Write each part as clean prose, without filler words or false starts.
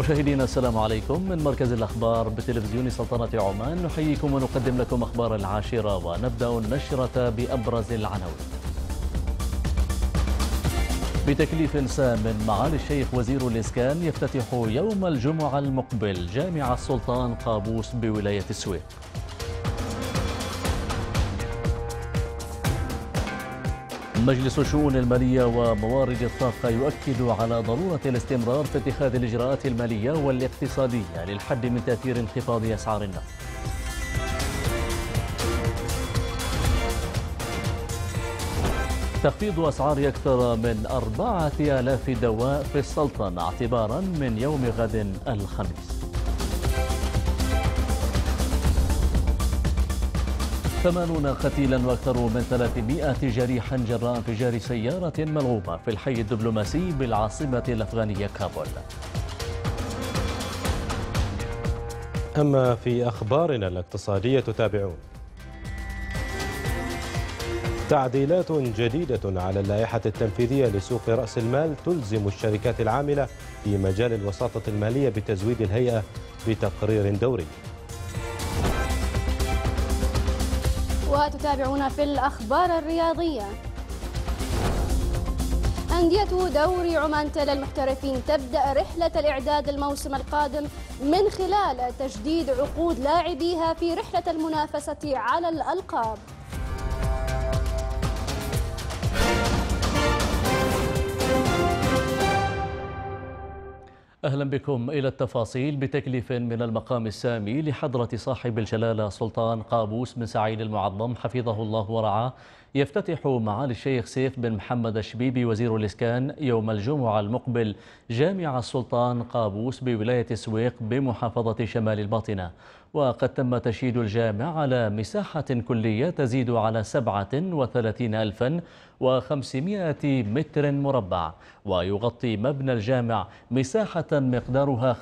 مشاهدينا السلام عليكم من مركز الأخبار بتلفزيون سلطنة عمان. نحييكم ونقدم لكم أخبار العاشرة، ونبدأ النشرة بأبرز العناوين. بتكليف سام معالي الشيخ وزير الإسكان يفتتح يوم الجمعة المقبل جامع السلطان قابوس بولاية السويق. مجلس الشؤون المالية وموارد الطاقة يؤكد على ضرورة الاستمرار في اتخاذ الإجراءات المالية والاقتصادية للحد من تأثير انخفاض أسعار النفط. تخفيض أسعار أكثر من 4000 دواء في السلطنة اعتبارا من يوم غد الخميس. 80 قتيلا وأكثر من 300 جريحا جراء انفجار سيارة ملغومة في الحي الدبلوماسي بالعاصمة الأفغانية كابول. أما في أخبارنا الاقتصادية تتابعون تعديلات جديدة على اللائحة التنفيذية لسوق رأس المال تلزم الشركات العاملة في مجال الوساطة المالية بتزويد الهيئة بتقرير دوري. وتتابعون في الأخبار الرياضية. أندية دوري عمان تل المحترفين تبدأ رحلة الإعداد الموسم القادم من خلال تجديد عقود لاعبيها في رحلة المنافسة على الألقاب. أهلا بكم إلى التفاصيل. بتكليف من المقام السامي لحضرة صاحب الجلالة سلطان قابوس بن سعيد المعظم حفظه الله ورعاه، يفتتح معالي الشيخ سيف بن محمد الشبيبي وزير الإسكان يوم الجمعة المقبل جامع السلطان قابوس بولاية السويق بمحافظة شمال الباطنة. وقد تم تشييد الجامع على مساحة كلية تزيد على 37,500 متر مربع، ويغطي مبنى الجامع مساحة مقدارها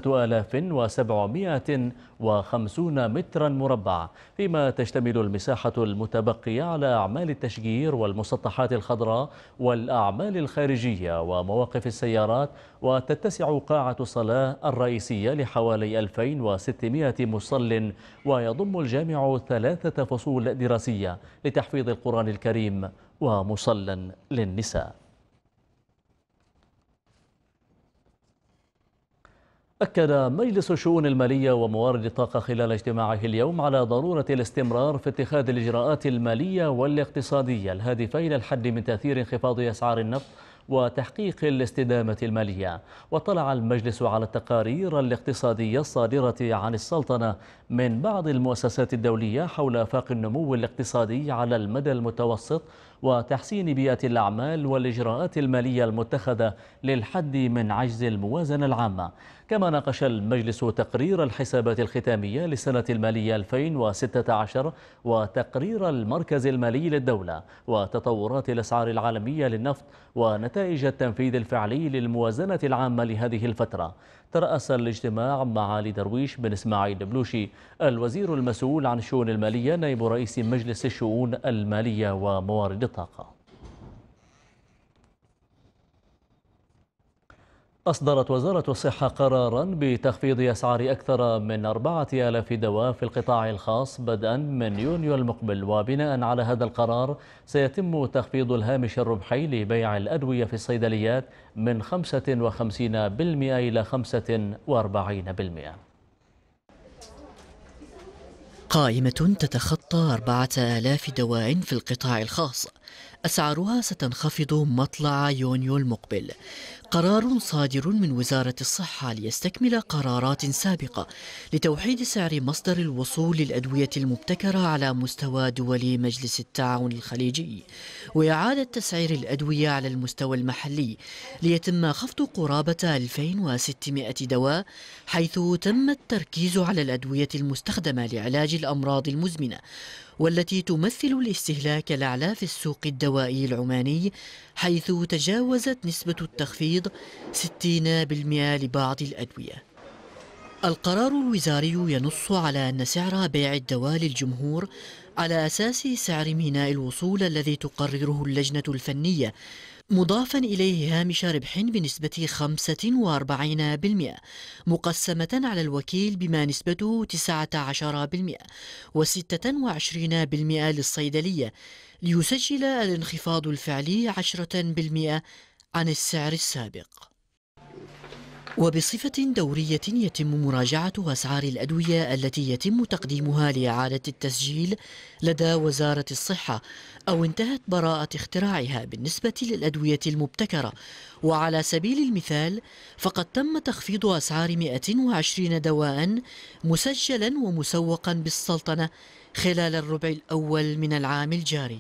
5750 مترا مربع، فيما تشتمل المساحة المتبقية على أعمال التشجير والمسطحات الخضراء والأعمال الخارجية ومواقف السيارات. وتتسع قاعة الصلاة الرئيسية لحوالي 2600 مصل، ويضم الجامع 3 فصول دراسية لتحفيظ القرآن الكريم ومصلى للنساء. أكد مجلس الشؤون المالية وموارد الطاقة خلال اجتماعه اليوم على ضرورة الاستمرار في اتخاذ الإجراءات المالية والاقتصادية الهادفة إلى الحد من تأثير انخفاض أسعار النفط وتحقيق الاستدامة المالية. واطلع المجلس على التقارير الاقتصادية الصادرة عن السلطنة من بعض المؤسسات الدولية حول آفاق النمو الاقتصادي على المدى المتوسط وتحسين بيئة الأعمال والإجراءات المالية المتخذة للحد من عجز الموازنة العامة. كما ناقش المجلس تقرير الحسابات الختامية للسنة المالية 2016 وتقرير المركز المالي للدولة وتطورات الأسعار العالمية للنفط ونتائج التنفيذ الفعلي للموازنة العامة لهذه الفترة. ترأس الاجتماع معالي درويش بن إسماعيل بلوشي الوزير المسؤول عن الشؤون المالية نائب رئيس مجلس الشؤون المالية وموارد الطاقة. أصدرت وزارة الصحة قراراً بتخفيض أسعار أكثر من 4000 دواء في القطاع الخاص بدءاً من يونيو المقبل. وبناء على هذا القرار سيتم تخفيض الهامش الربحي لبيع الأدوية في الصيدليات من 55% إلى 45%. قائمة تتخطى 4000 دواء في القطاع الخاص أسعارها ستنخفض مطلع يونيو المقبل. قرار صادر من وزارة الصحة ليستكمل قرارات سابقة لتوحيد سعر مصدر الوصول للأدوية المبتكرة على مستوى دول مجلس التعاون الخليجي، وإعادة تسعير الأدوية على المستوى المحلي ليتم خفض قرابة 2600 دواء، حيث تم التركيز على الأدوية المستخدمة لعلاج الأمراض المزمنة والتي تمثل الاستهلاك الأعلى في السوق الدوائي العماني، حيث تجاوزت نسبة التخفيض 60% لبعض الأدوية. القرار الوزاري ينص على أن سعر بيع الدواء للجمهور على أساس سعر ميناء الوصول الذي تقرره اللجنة الفنية، مضافا إليه هامش ربح بنسبة 45% مقسمة على الوكيل بما نسبته 19% و26% للصيدلية، ليسجل الانخفاض الفعلي 10% عن السعر السابق. وبصفة دورية يتم مراجعة أسعار الأدوية التي يتم تقديمها لإعادة التسجيل لدى وزارة الصحة أو انتهت براءة اختراعها بالنسبة للأدوية المبتكرة. وعلى سبيل المثال فقد تم تخفيض أسعار 120 دواء مسجلا ومسوقا بالسلطنة خلال الربع الأول من العام الجاري.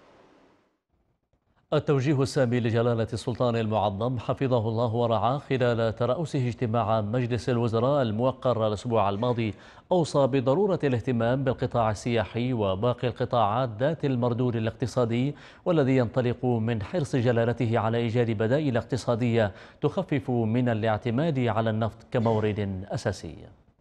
التوجيه السامي لجلالة السلطان المعظم حفظه الله ورعاه خلال ترأسه اجتماع مجلس الوزراء الموقر الأسبوع الماضي أوصى بضرورة الاهتمام بالقطاع السياحي وباقي القطاعات ذات المردود الاقتصادي، والذي ينطلق من حرص جلالته على إيجاد بدائل اقتصادية تخفف من الاعتماد على النفط كمورد أساسي.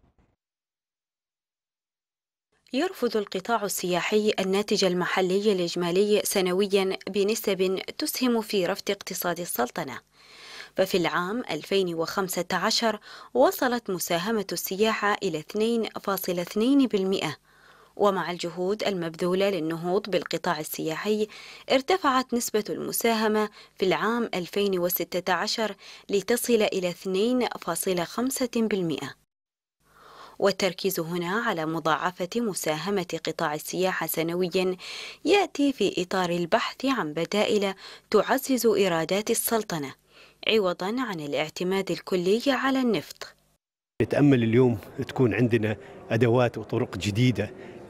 يرفض القطاع السياحي الناتج المحلي الإجمالي سنويا بنسب تسهم في رفع اقتصاد السلطنة، ففي العام 2015 وصلت مساهمة السياحة إلى 2.2%، ومع الجهود المبذولة للنهوض بالقطاع السياحي ارتفعت نسبة المساهمة في العام 2016 لتصل إلى 2.5%. والتركيز هنا على مضاعفة مساهمة قطاع السياحة سنويا يأتي في إطار البحث عن بدائل تعزز إيرادات السلطنة عوضا عن الاعتماد الكلي على النفط. نتأمل اليوم تكون عندنا أدوات وطرق جديدة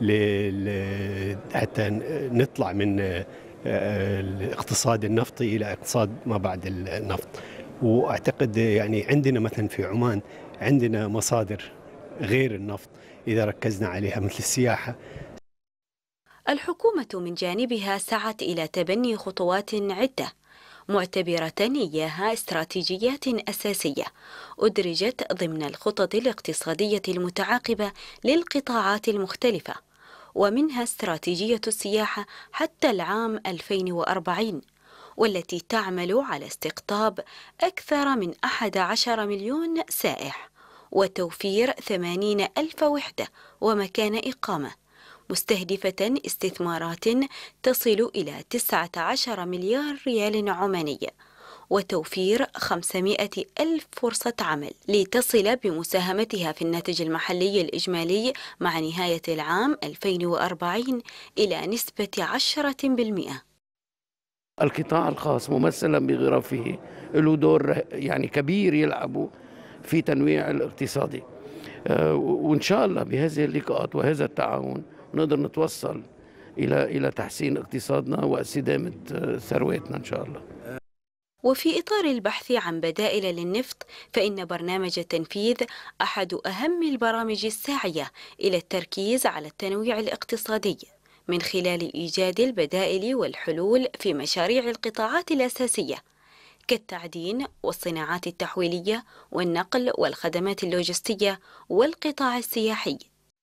حتى نطلع من الاقتصاد النفطي إلى اقتصاد ما بعد النفط. وأعتقد يعني عندنا مثلا في عمان عندنا مصادر غير النفط إذا ركزنا عليها مثل السياحة. الحكومة من جانبها سعت إلى تبني خطوات عدة معتبرة إياها استراتيجيات أساسية أدرجت ضمن الخطط الاقتصادية المتعاقبة للقطاعات المختلفة، ومنها استراتيجية السياحة حتى العام 2040، والتي تعمل على استقطاب أكثر من 11 مليون سائح وتوفير 80,000 وحدة ومكان إقامة، مستهدفة استثمارات تصل إلى 19 مليار ريال عماني وتوفير 500,000 فرصة عمل، لتصل بمساهمتها في الناتج المحلي الإجمالي مع نهاية العام 2040 إلى نسبة 10%. القطاع الخاص ممثلا بغرفه له دور يعني كبير يلعبه في تنويع الاقتصادي، وإن شاء الله بهذه اللقاءات وهذا التعاون نقدر نتوصل إلى تحسين اقتصادنا واستدامة ثرواتنا إن شاء الله. وفي إطار البحث عن بدائل للنفط، فإن برنامج التنفيذ أحد أهم البرامج الساعية إلى التركيز على التنويع الاقتصادي من خلال إيجاد البدائل والحلول في مشاريع القطاعات الأساسية كالتعدين والصناعات التحويلية والنقل والخدمات اللوجستية والقطاع السياحي.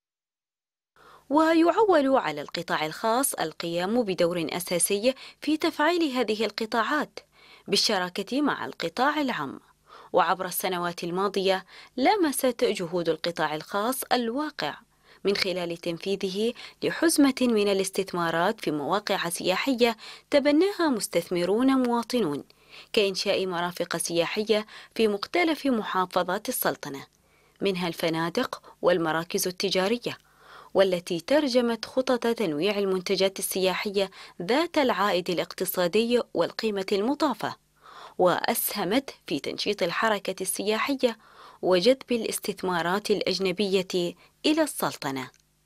ويعول على القطاع الخاص القيام بدور أساسي في تفعيل هذه القطاعات بالشراكة مع القطاع العام. وعبر السنوات الماضية لمست جهود القطاع الخاص الواقع من خلال تنفيذه لحزمة من الاستثمارات في مواقع سياحية تبناها مستثمرون مواطنون، كإنشاء مرافق سياحية في مختلف محافظات السلطنة، منها الفنادق والمراكز التجارية، والتي ترجمت خطط تنويع المنتجات السياحية ذات العائد الاقتصادي والقيمة المضافة، وأسهمت في تنشيط الحركة السياحية وجذب الاستثمارات الأجنبية إلى السلطنة.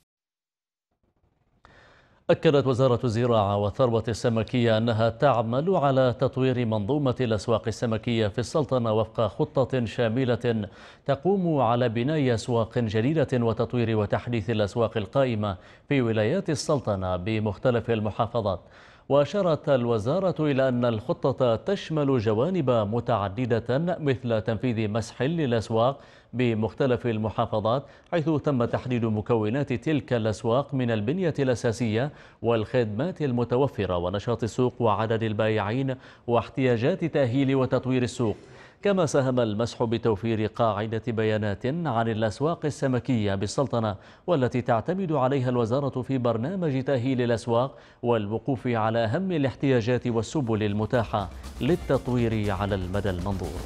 أكدت وزارة الزراعة والثروة السمكية أنها تعمل على تطوير منظومة الأسواق السمكية في السلطنة وفق خطة شاملة تقوم على بناء أسواق جديدة وتطوير وتحديث الأسواق القائمة في ولايات السلطنة بمختلف المحافظات. وأشارت الوزارة إلى أن الخطة تشمل جوانب متعددة مثل تنفيذ مسح للأسواق بمختلف المحافظات، حيث تم تحديد مكونات تلك الأسواق من البنية الأساسية والخدمات المتوفرة ونشاط السوق وعدد البائعين واحتياجات تأهيل وتطوير السوق. كما ساهم المسح بتوفير قاعدة بيانات عن الأسواق السمكية بالسلطنة، والتي تعتمد عليها الوزارة في برنامج تأهيل الأسواق والوقوف على أهم الاحتياجات والسبل المتاحة للتطوير على المدى المنظور.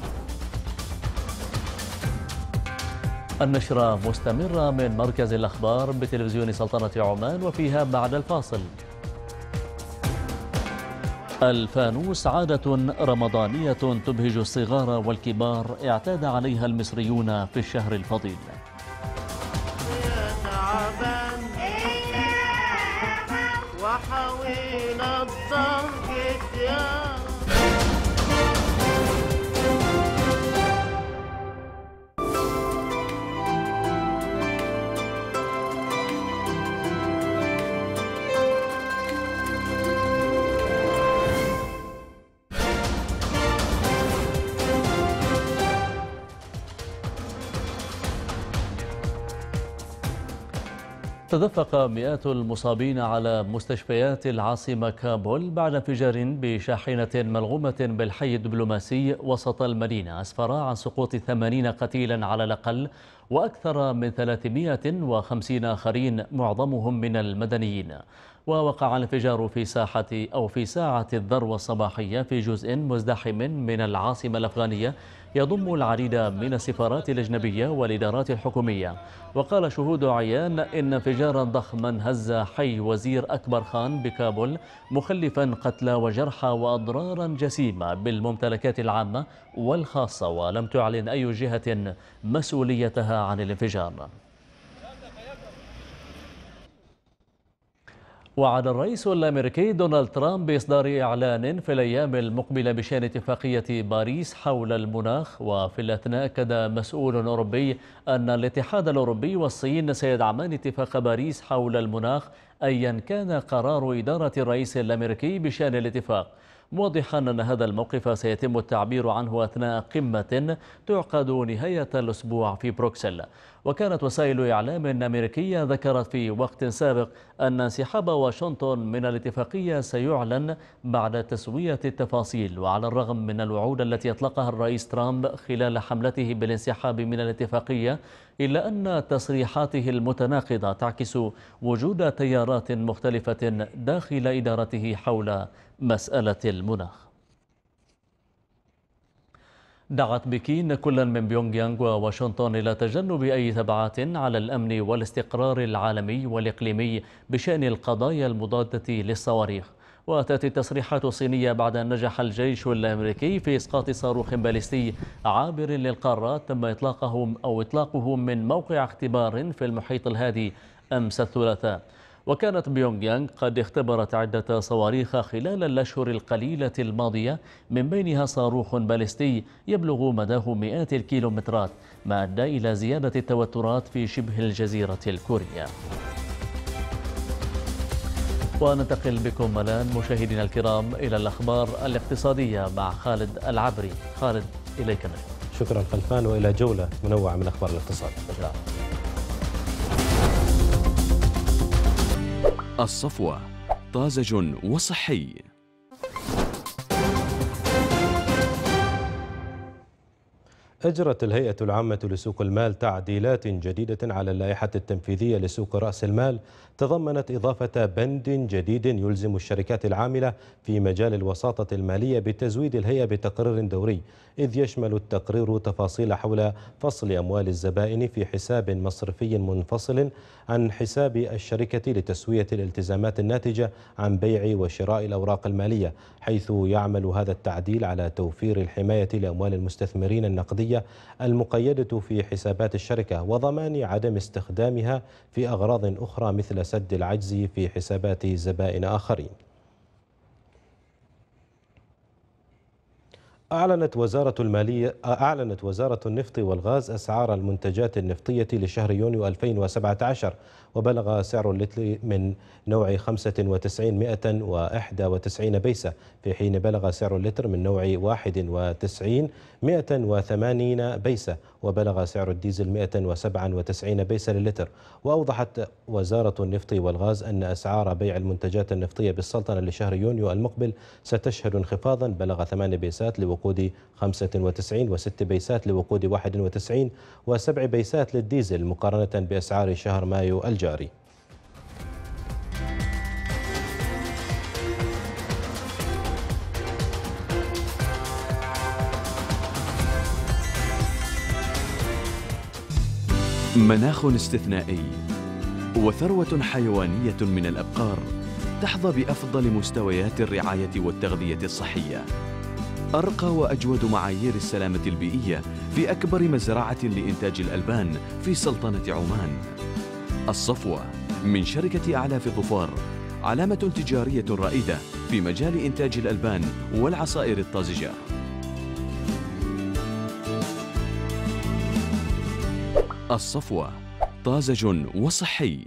النشرة مستمرة من مركز الأخبار بتلفزيون سلطنة عمان، وفيها بعد الفاصل: الفانوس عادة رمضانية تبهج الصغار والكبار اعتاد عليها المصريون في الشهر الفضيل. تدفق مئات المصابين على مستشفيات العاصمة كابول بعد انفجار بشاحنة ملغومة بالحي الدبلوماسي وسط المدينة أسفر عن سقوط 80 قتيلا على الأقل، وأكثر من 350 آخرين معظمهم من المدنيين. ووقع الانفجار في ساعة الذروة الصباحية في جزء مزدحم من العاصمة الأفغانية يضم العديد من السفارات الأجنبية والإدارات الحكومية. وقال شهود عيان إن انفجارا ضخما هز حي وزير أكبر خان بكابول، مخلفا قتلى وجرحى وأضرارا جسيمة بالممتلكات العامة والخاصة، ولم تعلن أي جهة مسؤوليتها عن الانفجار. وعد الرئيس الأمريكي دونالد ترامب بإصدار إعلان في الأيام المقبلة بشأن اتفاقية باريس حول المناخ، وفي الأثناء أكد مسؤول أوروبي أن الاتحاد الأوروبي والصين سيدعمان اتفاق باريس حول المناخ أيا كان قرار إدارة الرئيس الأمريكي بشأن الاتفاق، موضحا أن هذا الموقف سيتم التعبير عنه أثناء قمة تعقد نهاية الأسبوع في بروكسل. وكانت وسائل إعلام أمريكية ذكرت في وقت سابق أن انسحاب واشنطن من الاتفاقية سيعلن بعد تسوية التفاصيل. وعلى الرغم من الوعود التي أطلقها الرئيس ترامب خلال حملته بالانسحاب من الاتفاقية، إلا أن تصريحاته المتناقضة تعكس وجود تيارات مختلفة داخل إدارته حول مسألة المناخ. دعت بكين كل من بيونغ يانغ وواشنطن إلى تجنب أي تبعات على الأمن والاستقرار العالمي والإقليمي بشأن القضايا المضادة للصواريخ. وأتت التصريحات الصينية بعد أن نجح الجيش الأمريكي في إسقاط صاروخ باليستي عابر للقارات تم إطلاقه من موقع اختبار في المحيط الهادي أمس الثلاثاء. وكانت بيونغ يانغ قد اختبرت عدة صواريخ خلال الأشهر القليلة الماضية، من بينها صاروخ باليستي يبلغ مداه مئات الكيلومترات، ما أدى إلى زيادة التوترات في شبه الجزيرة الكورية. وننتقل بكم الآن مشاهدينا الكرام إلى الأخبار الاقتصادية مع خالد العبري. خالد، إليك النشر. شكرا خلفان، وإلى جولة منوعة من أخبار الاقتصاد. الصفوة طازج وصحي. أجرت الهيئة العامة لسوق المال تعديلات جديدة على اللائحة التنفيذية لسوق رأس المال، تضمنت إضافة بند جديد يلزم الشركات العاملة في مجال الوساطة المالية بتزويد الهيئة بتقرير دوري، إذ يشمل التقرير تفاصيل حول فصل أموال الزبائن في حساب مصرفي منفصل عن حساب الشركة لتسوية الالتزامات الناتجة عن بيع وشراء الأوراق المالية، حيث يعمل هذا التعديل على توفير الحماية لأموال المستثمرين النقدية المقيدة في حسابات الشركة، وضمان عدم استخدامها في أغراض أخرى مثل سد العجز في حسابات زبائن آخرين. أعلنت وزارة النفط والغاز أسعار المنتجات النفطية لشهر يونيو 2017، وبلغ سعر اللتر من نوع 95 191 بيسة، في حين بلغ سعر اللتر من نوع 91 180 بيسة، وبلغ سعر الديزل 197 بيسة للتر. وأوضحت وزارة النفط والغاز أن أسعار بيع المنتجات النفطية بالسلطنة لشهر يونيو المقبل ستشهد انخفاضا بلغ 8 بيسات لوقود 95 و6 بيسات لوقود 91 و7 بيسات للديزل مقارنة بأسعار شهر مايو الجاري. مناخ استثنائي وثروة حيوانية من الأبقار تحظى بأفضل مستويات الرعاية والتغذية الصحية، أرقى وأجود معايير السلامة البيئية في أكبر مزرعة لإنتاج الألبان في سلطنة عمان. الصفوة من شركة أعلاف ظفار، علامة تجارية رائدة في مجال إنتاج الألبان والعصائر الطازجة. الصفوة طازج وصحي.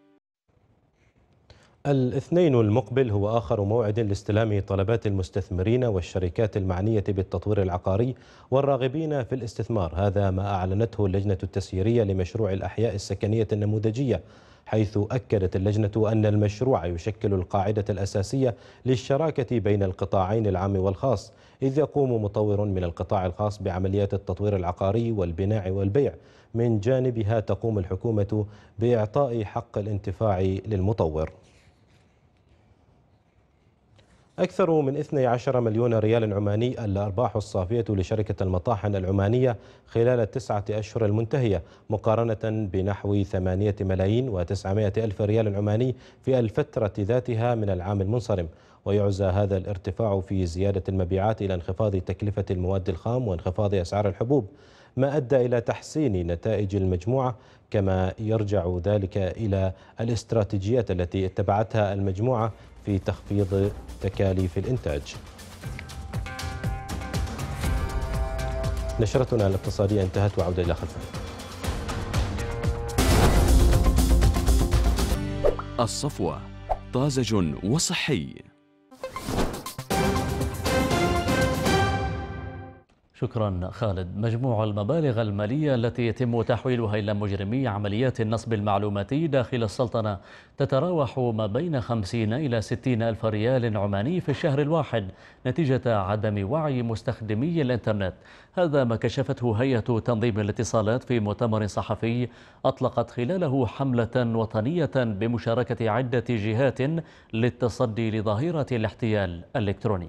الاثنين المقبل هو آخر موعد لاستلام طلبات المستثمرين والشركات المعنية بالتطوير العقاري والراغبين في الاستثمار. هذا ما أعلنته اللجنة التسييرية لمشروع الأحياء السكنية النموذجية، حيث أكدت اللجنة أن المشروع يشكل القاعدة الأساسية للشراكة بين القطاعين العام والخاص، إذ يقوم مطور من القطاع الخاص بعمليات التطوير العقاري والبناء والبيع، من جانبها تقوم الحكومة بإعطاء حق الانتفاع للمطور. أكثر من 12 مليون ريال عماني الأرباح الصافية لشركة المطاحن العمانية خلال 9 أشهر المنتهية، مقارنة بنحو 8 ملايين و900 ألف ريال عماني في الفترة ذاتها من العام المنصرم. ويعزى هذا الارتفاع في زيادة المبيعات إلى انخفاض تكلفة المواد الخام وانخفاض أسعار الحبوب، ما أدى إلى تحسين نتائج المجموعة، كما يرجع ذلك إلى الاستراتيجيات التي اتبعتها المجموعة في تخفيض تكاليف الإنتاج. نشرتنا الاقتصادية انتهت، وعودة إلى خلفها. الصفوة طازج وصحي. شكرا خالد. مجموع المبالغ المالية التي يتم تحويلها إلى مجرمي عمليات النصب المعلوماتي داخل السلطنة تتراوح ما بين 50 إلى 60 ألف ريال عماني في الشهر الواحد، نتيجة عدم وعي مستخدمي الإنترنت. هذا ما كشفته هيئة تنظيم الاتصالات في مؤتمر صحفي أطلقت خلاله حملة وطنية بمشاركة عدة جهات للتصدي لظاهرة الاحتيال الإلكتروني.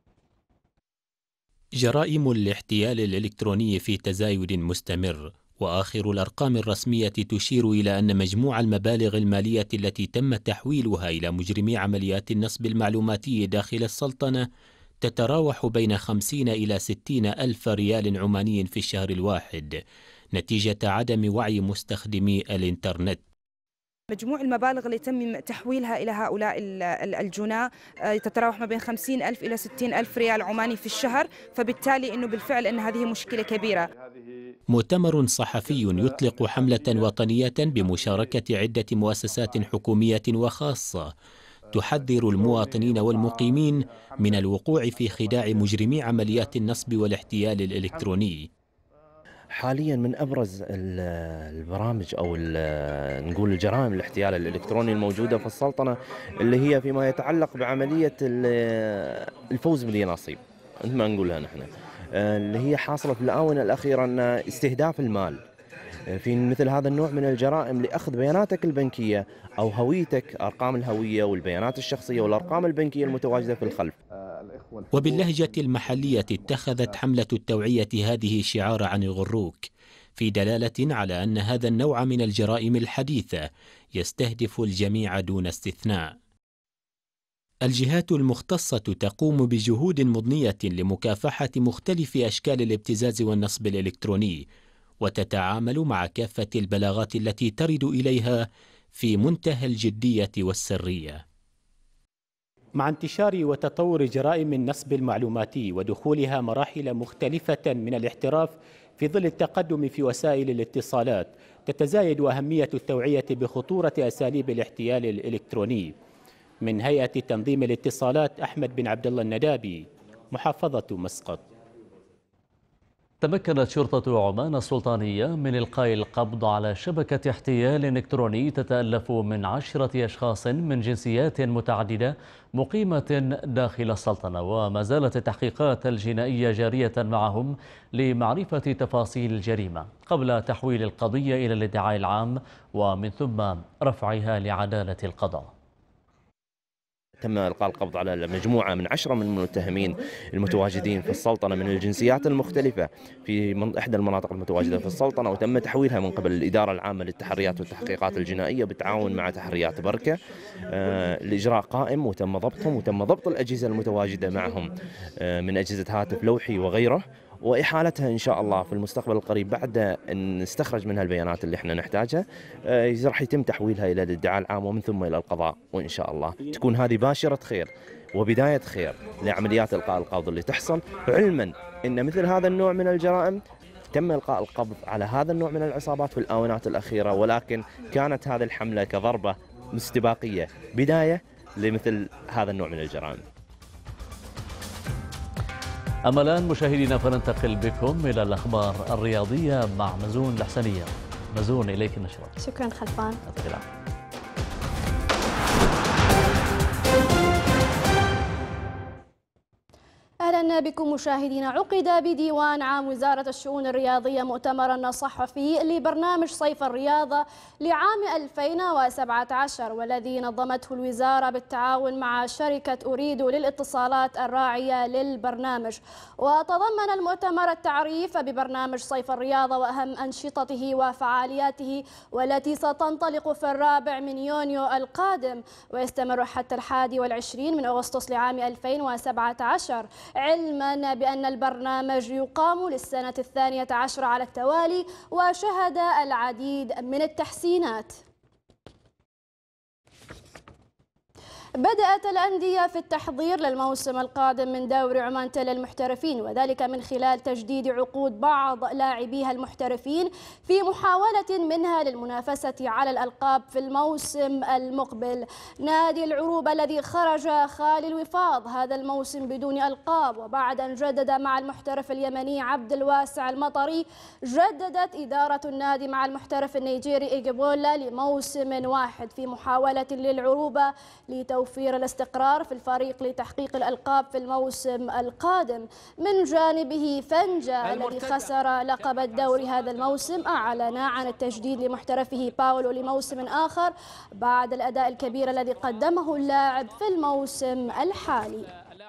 جرائم الاحتيال الإلكتروني في تزايد مستمر، وآخر الأرقام الرسمية تشير إلى أن مجموع المبالغ المالية التي تم تحويلها إلى مجرمي عمليات النصب المعلوماتي داخل السلطنة تتراوح بين 50 إلى 60 ألف ريال عماني في الشهر الواحد، نتيجة عدم وعي مستخدمي الإنترنت. مجموع المبالغ اللي تم تحويلها إلى هؤلاء الجناة تتراوح ما بين 50 ألف إلى 60 ألف ريال عماني في الشهر، فبالتالي أنه بالفعل أن هذه مشكلة كبيرة. مؤتمر صحفي يطلق حملة وطنية بمشاركة عدة مؤسسات حكومية وخاصة تحذر المواطنين والمقيمين من الوقوع في خداع مجرمي عمليات النصب والاحتيال الإلكتروني. حاليا من أبرز البرامج أو نقول الجرائم الاحتيال الإلكتروني الموجودة في السلطنة اللي هي فيما يتعلق بعملية الفوز باليانصيب، مثل ما نقولها نحن، اللي هي حاصلة في الآونة الأخيرة أن استهداف المال في مثل هذا النوع من الجرائم لأخذ بياناتك البنكية أو هويتك، أرقام الهوية والبيانات الشخصية والأرقام البنكية المتواجدة في الخلف. وباللهجة المحلية اتخذت حملة التوعية هذه شعار عن يغروك، في دلالة على أن هذا النوع من الجرائم الحديثة يستهدف الجميع دون استثناء. الجهات المختصة تقوم بجهود مضنية لمكافحة مختلف أشكال الابتزاز والنصب الإلكتروني، وتتعامل مع كافة البلاغات التي ترد إليها في منتهى الجدية والسرية. مع انتشار وتطور جرائم النصب المعلوماتي ودخولها مراحل مختلفة من الاحتراف في ظل التقدم في وسائل الاتصالات، تتزايد أهمية التوعية بخطورة أساليب الاحتيال الإلكتروني. من هيئة تنظيم الاتصالات أحمد بن عبد الله الندابي، محافظة مسقط. تمكنت شرطة عمان السلطانية من إلقاء القبض على شبكة احتيال إلكتروني تتألف من 10 أشخاص من جنسيات متعددة مقيمة داخل السلطنة، وما زالت التحقيقات الجنائية جارية معهم لمعرفة تفاصيل الجريمة قبل تحويل القضية إلى الادعاء العام ومن ثم رفعها لعدالة القضاء. تم إلقاء القبض على مجموعة من 10 من المتهمين المتواجدين في السلطنة من الجنسيات المختلفة في إحدى المناطق المتواجدة في السلطنة، وتم تحويلها من قبل الإدارة العامة للتحريات والتحقيقات الجنائية بالتعاون مع تحريات بركة الإجراء قائم، وتم ضبطهم وتم ضبط الأجهزة المتواجدة معهم من أجهزة هاتف لوحي وغيره، وإحالتها إن شاء الله في المستقبل القريب بعد أن نستخرج منها البيانات اللي احنا نحتاجها. راح يتم تحويلها إلى الادعاء العام ومن ثم إلى القضاء، وإن شاء الله تكون هذه باشرة خير وبداية خير لعمليات إلقاء القبض اللي تحصل، علما أن مثل هذا النوع من الجرائم تم إلقاء القبض على هذا النوع من العصابات في الآونات الأخيرة، ولكن كانت هذه الحملة كضربة استباقية بداية لمثل هذا النوع من الجرائم. أما الآن مشاهدينا فننتقل بكم إلى الأخبار الرياضية مع مزون الحسنية. مزون إليك النشرة. شكرا خلفان. أهلا بكم مشاهدينا. عقد بديوان عام وزارة الشؤون الرياضية مؤتمرا صحفي لبرنامج صيف الرياضة لعام 2017 والذي نظمته الوزارة بالتعاون مع شركة أريد للاتصالات الراعية للبرنامج. وتضمن المؤتمر التعريف ببرنامج صيف الرياضة وأهم أنشطته وفعالياته والتي ستنطلق في 4 يونيو القادم ويستمر حتى 21 أغسطس لعام 2017، علما بأن البرنامج يقام للسنة 12 على التوالي وشهد العديد من التحسينات. بدأت الأندية في التحضير للموسم القادم من دوري عمان تل المحترفين، وذلك من خلال تجديد عقود بعض لاعبيها المحترفين في محاولة منها للمنافسة على الألقاب في الموسم المقبل. نادي العروبة الذي خرج خالي الوفاض هذا الموسم بدون ألقاب وبعد أن جدد مع المحترف اليمني عبد الواسع المطري، جددت إدارة النادي مع المحترف النيجيري إيجابولا لموسم واحد في محاولة للعروبة لتوفير الاستقرار في الفريق لتحقيق الألقاب في الموسم القادم. من جانبه فنجا الذي خسر لقب الدوري هذا الموسم أعلن عن التجديد لمحترفه باولو لموسم آخر بعد الأداء الكبير الذي قدمه اللاعب في الموسم الحالي.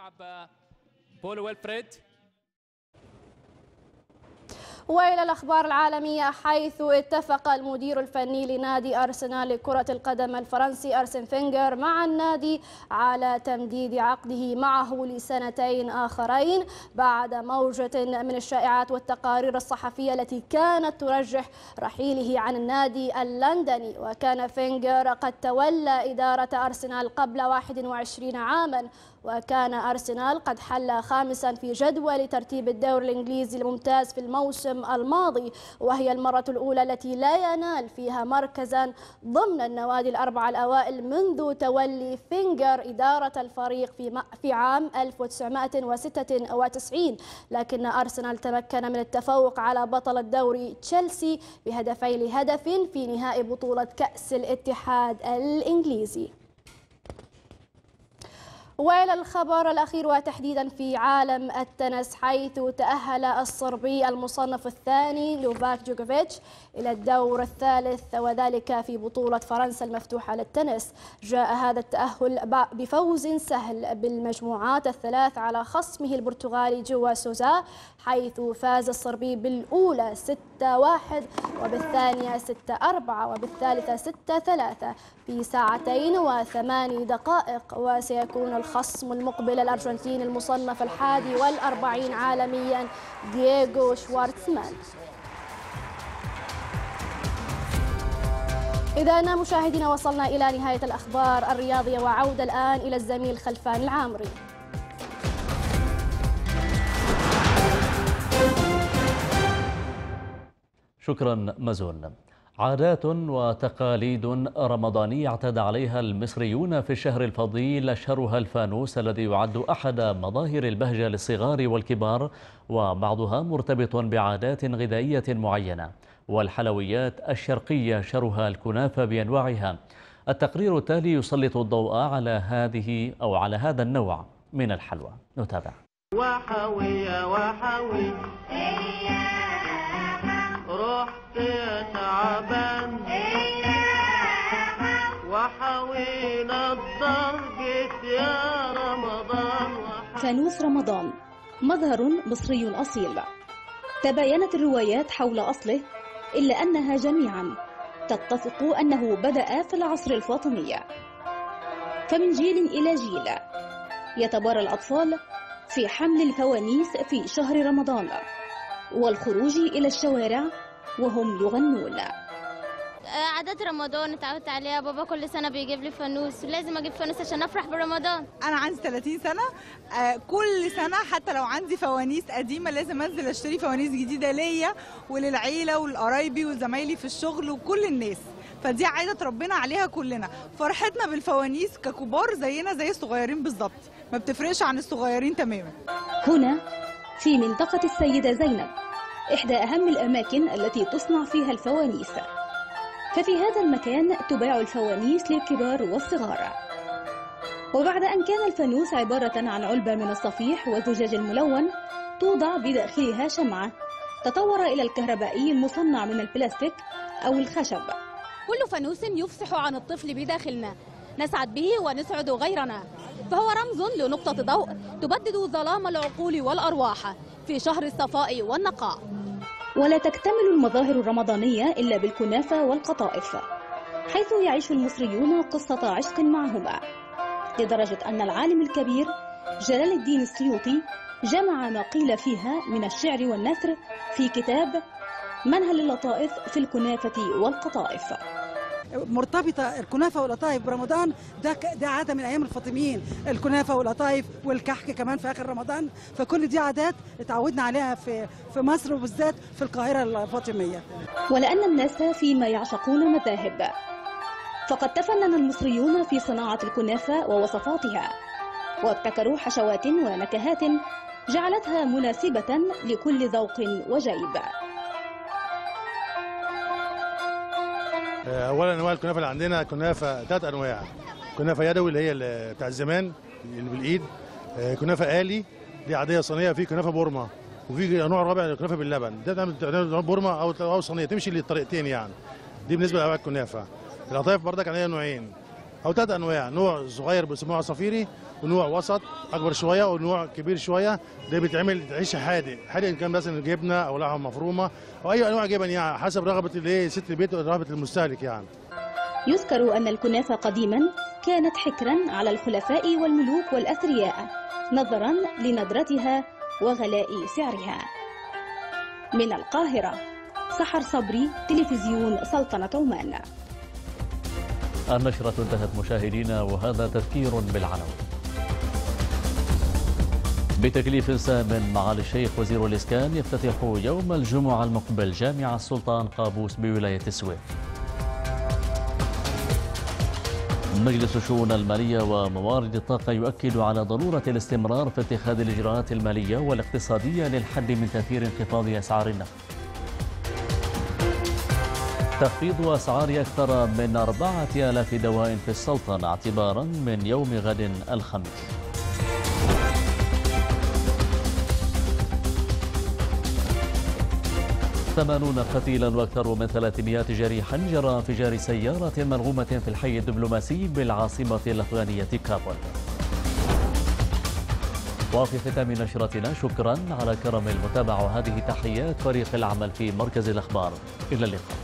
وإلى الأخبار العالمية، حيث اتفق المدير الفني لنادي أرسنال لكرة القدم الفرنسي أرسن فينغر مع النادي على تمديد عقده معه ل2 آخرين بعد موجة من الشائعات والتقارير الصحفية التي كانت ترجح رحيله عن النادي اللندني. وكان فينغر قد تولى إدارة أرسنال قبل 21 عاما، وكان أرسنال قد حل 5 في جدول ترتيب الدوري الإنجليزي الممتاز في الموسم الماضي، وهي المرة الأولى التي لا ينال فيها مركزا ضمن النوادي الأربعة الأوائل منذ تولي فينغر إدارة الفريق في عام 1996. لكن أرسنال تمكن من التفوق على بطل الدوري تشيلسي بهدفين لهدف في نهائي بطولة كأس الاتحاد الإنجليزي. وإلى الخبر الأخير وتحديدا في عالم التنس، حيث تأهل الصربي المصنف الثاني نوفاك جوكوفيتش إلى الدور الثالث وذلك في بطولة فرنسا المفتوحة للتنس. جاء هذا التأهل بفوز سهل بالمجموعات الثلاث على خصمه البرتغالي جوا سوزا، حيث فاز الصربي بالأولى 6-1 وبالثانية 6-4 وبالثالثة 6-3 في 2 و8 دقائق. وسيكون الخصم المقبل الأرجنتيني المصنف 41 عالميا دييغو شوارتزمان. إذا مشاهدينا وصلنا إلى نهاية الأخبار الرياضية، وعودة الآن إلى الزميل خلفان العامري. شكرا مزون. عادات وتقاليد رمضانية اعتاد عليها المصريون في الشهر الفضيل، أشهرها الفانوس الذي يعد أحد مظاهر البهجة للصغار والكبار، وبعضها مرتبط بعادات غذائية معينة، والحلويات الشرقية أشهرها الكنافة بأنواعها. التقرير التالي يسلط الضوء على هذا النوع من الحلوى. نتابع. وحوي رحت يا تعبان وحوينا الضربة يا رمضان. فانوس رمضان مظهر مصري أصيل، تباينت الروايات حول أصله إلا أنها جميعا تتفق أنه بدأ في العصر الفاطمي، فمن جيل إلى جيل يتبارى الأطفال في حمل الفوانيس في شهر رمضان والخروج إلى الشوارع وهم يغنون. عادات رمضان اتعودت عليها، بابا كل سنة بيجيب لي فانوس، لازم أجيب فانوس عشان أفرح برمضان. أنا عندي 30 سنة، كل سنة حتى لو عندي فوانيس قديمة لازم أنزل أشتري فوانيس جديدة ليا وللعيلة ولقرايبي وزمايلي في الشغل وكل الناس، فدي عادة ربنا عليها كلنا. فرحتنا بالفوانيس ككبار زينا زي الصغيرين بالظبط، ما بتفرقش عن الصغيرين تماما. هنا في منطقة السيدة زينب، إحدى أهم الأماكن التي تصنع فيها الفوانيس، ففي هذا المكان تباع الفوانيس للكبار والصغار. وبعد أن كان الفانوس عبارة عن علبة من الصفيح والزجاج الملون توضع بداخلها شمعة، تطور إلى الكهربائي المصنع من البلاستيك أو الخشب. كل فانوس يفصح عن الطفل بداخلنا، نسعد به ونسعد غيرنا، فهو رمز لنقطة ضوء تبدد ظلام العقول والأرواح في شهر الصفاء والنقاء. ولا تكتمل المظاهر الرمضانية إلا بالكنافة والقطائف، حيث يعيش المصريون قصة عشق معهما، لدرجة أن العالم الكبير جلال الدين السيوطي جمع ما قيل فيها من الشعر والنثر في كتاب منهل اللطائف في الكنافة والقطائف. مرتبطة الكنافة والقطايف برمضان، ده عادة من أيام الفاطميين، الكنافة والقطايف والكحك كمان في آخر رمضان، فكل دي عادات اتعودنا عليها في مصر وبالذات في القاهرة الفاطمية. ولأن الناس فيما يعشقون مذاهب، فقد تفنن المصريون في صناعة الكنافة ووصفاتها، وابتكروا حشوات ونكهات جعلتها مناسبة لكل ذوق وجيب. اولا انواع الكنافه اللي عندنا كنافه 3 انواع، كنافه يدوي اللي هي بتاع الزمان اللي بالايد، كنافه آلي دي عاديه صينيه، في كنافه بورما، وفي نوع رابع كنافه باللبن، ده بورما او صينيه تمشي للطريقتين يعني. دي بالنسبه لانواع الكنافه. القطايف بردك عندنا نوعين او 3 انواع، نوع صغير بيسموه عصافيري، ونوع وسط اكبر شويه، ونوع كبير شويه. ده بيتعمل تعيش حادق ان كان مثلا جبنه او لحمه مفرومه او اي انواع جبن يعني حسب رغبه الايه ست البيت ورغبه المستهلك يعني. يذكر ان الكنافه قديما كانت حكرا على الخلفاء والملوك والاثرياء نظرا لندرتها وغلاء سعرها. من القاهره، سحر صبري، تلفزيون سلطنه عمان. النشرة انتهت مشاهدينا، وهذا تذكير بالعناوين. بتكليف سام معالي الشيخ وزير الإسكان يفتتح يوم الجمعة المقبل جامع السلطان قابوس بولاية السويف. مجلس الشؤون المالية وموارد الطاقة يؤكد على ضرورة الاستمرار في اتخاذ الإجراءات المالية والاقتصادية للحد من تأثير انخفاض أسعار النفط. تخفيض أسعار أكثر من 4000 دواء في السلطنة اعتبارا من يوم غد الخميس. ثمانون قتيلا وأكثر من 300 جريحا جراء انفجار سيارة مرغومة في الحي الدبلوماسي بالعاصمة الأفغانية كابول. وفي ختام نشرتنا، شكرا على كرم المتابعة، وهذه تحيات فريق العمل في مركز الأخبار. إلى اللقاء.